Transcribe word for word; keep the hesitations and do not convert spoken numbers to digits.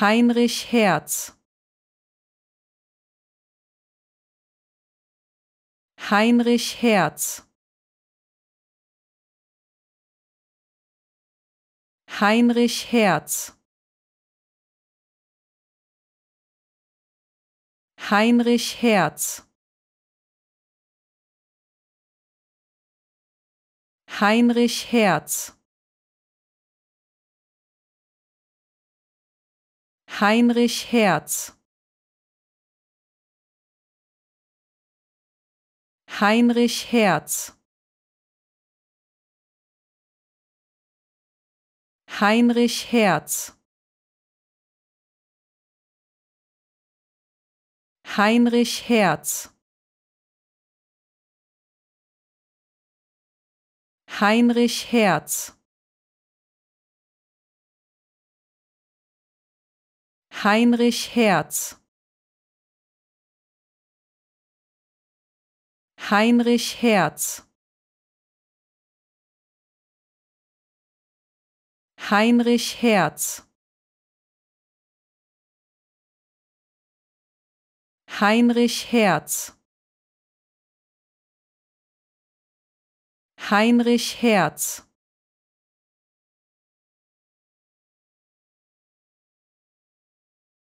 Heinrich Herz, Heinrich Herz, Heinrich Herz, Heinrich Herz, Heinrich Herz, Heinrich Herz, Heinrich Herz, Heinrich Herz, Heinrich Herz, Heinrich Herz, Heinrich Herz, Heinrich Herz, Heinrich Herz, Heinrich Herz, Heinrich Herz,